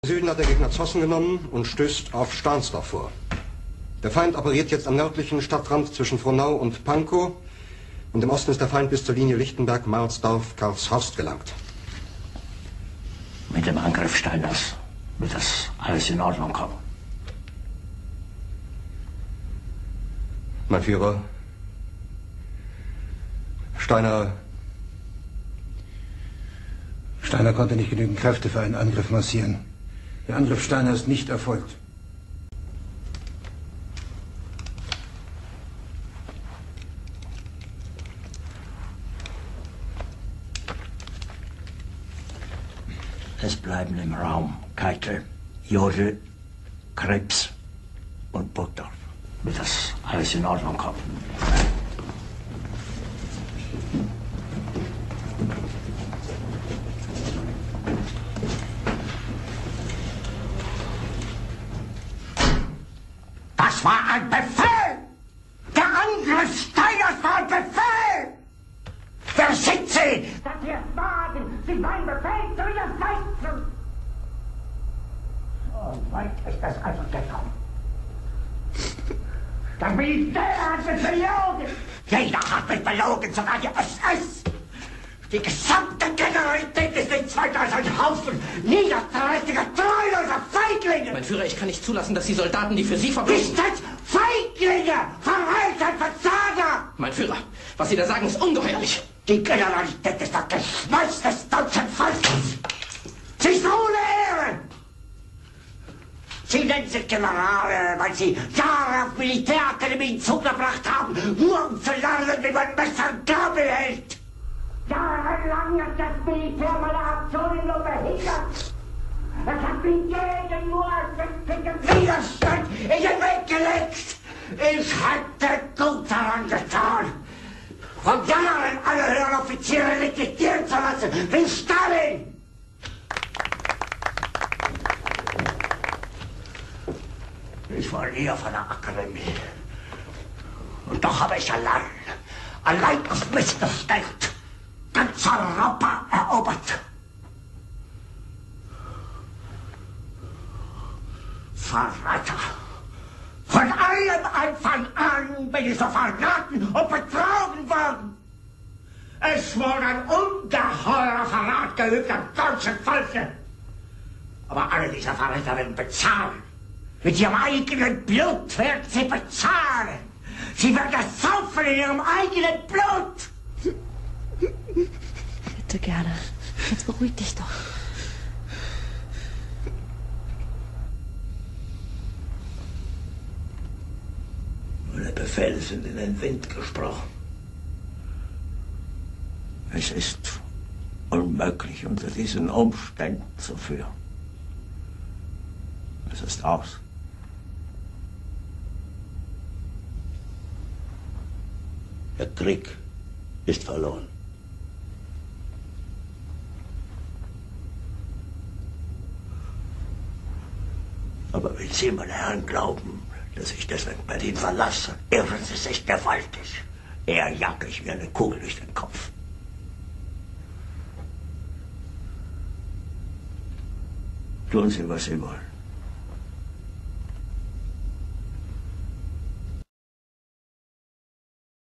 Süden hat der Gegner Zossen genommen und stößt auf Stahnsdorf vor. Der Feind operiert jetzt am nördlichen Stadtrand zwischen Frohnau und Pankow. Und im Osten ist der Feind bis zur Linie Lichtenberg-Marsdorf-Karlshorst gelangt. Mit dem Angriff Steiners wird das alles in Ordnung kommen. Mein Führer, Steiner konnte nicht genügend Kräfte für einen Angriff massieren. Der Angriff Steiner ist nicht erfolgt. Es bleiben im Raum Keitel, Jodl, Krebs und Burgdorf. Wird das alles in Ordnung kommen? Das war ein Befehl! Der Angriff Steiners war ein Befehl! Wer sind Sie? Dass Sie es wagen, sich mein Befehl zu widersetzen! So weit ist es also gekommen. Das Militär hat mich belogen! Jeder hat mich belogen, sogar die SS! Die gesamte Generalität ist nichts weiter als ein Haufen niederträchtiger, treuloser Feiglinge! Mein Führer, ich kann nicht zulassen, dass die Soldaten, die für Sie verbringen... Nicht als Feiglinge! Verreiter, Versager! Mein Führer, was Sie da sagen, ist ungeheuerlich! Die Generalität ist das Geschmeiß des deutschen Volkes! Sie ist ohne Ehre! Sie nennen sich Generale, weil Sie Jahre auf Militärakademien zugebracht haben, nur um zu lernen, wie man Messer und Gabel hält! Jahrelang hat das Militär meine Aktionen nur behindert. Es hat mir jeden nur ersichtlichen Widerstand in den Weg gelegt. Ich hätte gut daran getan, von Jahren alle höheren Offiziere liquidieren zu lassen, wie Stalin. Ich war nie auf einer Akademie. Und doch habe ich allein auf mich gestellt, ganz Europa erobert. Verräter! Von allem Anfang an bin ich so verraten und betrogen worden. Es wurde ein ungeheurer Verrat geübt am deutschen Volke. Aber alle diese Verräter werden bezahlen. Mit ihrem eigenen Blut werden sie bezahlen. Sie werden das saufen in ihrem eigenen Blut. Bitte gerne. Jetzt beruhig dich doch. Meine Befehle sind in den Wind gesprochen. Es ist unmöglich, unter diesen Umständen zu führen. Es ist aus. Der Krieg ist verloren. Aber wenn Sie, meine Herren, glauben, dass ich deswegen Berlin verlasse, irren Sie sich gewaltig. Eher jage ich mir eine Kugel durch den Kopf. Tun Sie, was Sie wollen.